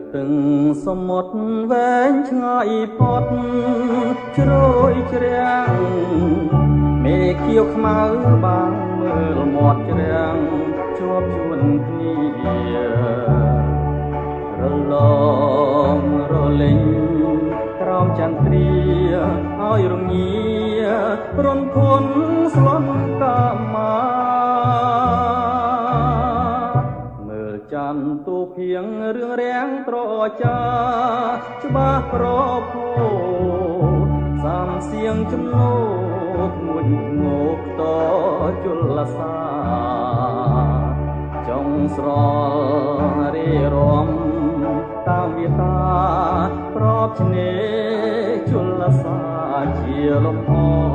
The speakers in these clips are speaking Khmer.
từngสมุทรแหวนឆ្ងាយផុតជ្រោយជ្រាំងមេឃខៀវខ្មៅបាំងមើលមាត់ជ្រាំងជាប់ជួនគ្នារលងរលេងក្រោមចន្ទ្រាឲ្យរងារំភន់ស្លន់កាមាចន្ទទូភៀងរឿងរាំងត្រចាច្បាស់ប្រភោសំសៀងជំនោកមួយងោកតជលសាចង់ស្ររីរំតាមវាតាប្រពឆ្នេរជលសាជាលំអ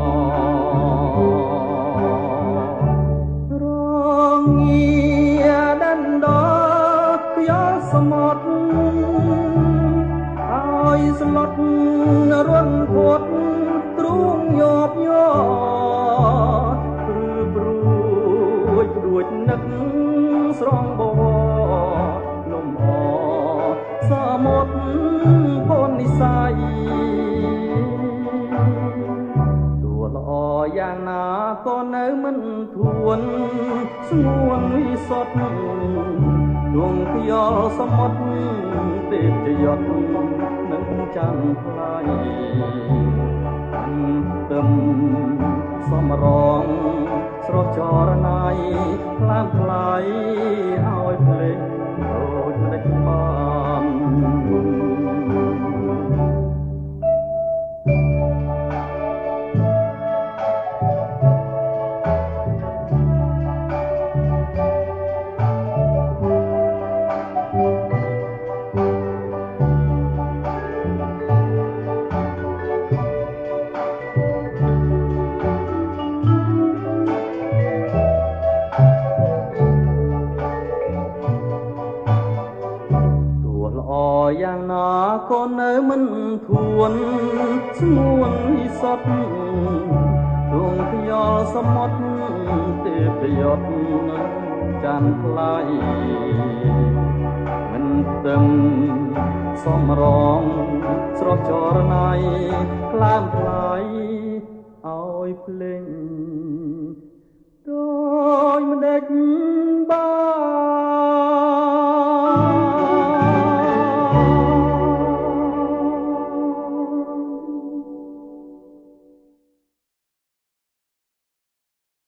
រងាដាន់ដសមុទ្រឲ្យស្លុតរន់ភត់ទ្រូងញាប់ញ័រព្រឺព្រួចនឹកស្រងបវរលំអសមុទ្រពននិស័យតួល្អយ៉ាងណាក៏នៅមិនធួនស្ងួនវិសុទ្ធដួងខ្យល់សមុទ្រទេពយត់នឹងចាំថ្លៃទឹមសំរងស្រស់ចរណៃខ្លាំងថ្លៃឲ្យភ្លេចដូចមិនដេចបានយ៉ាងណាក៏នៅមិនធួនស្ងួនវិសុទ្ធដួងខ្យល់សមុទ្រទេពយត់នឹងចាន់ថ្លៃមិនទឹមសំរងស្រស់ចរណៃខ្លាំងថ្លៃឲ្យភ្លេងដោយមិនដេចបាន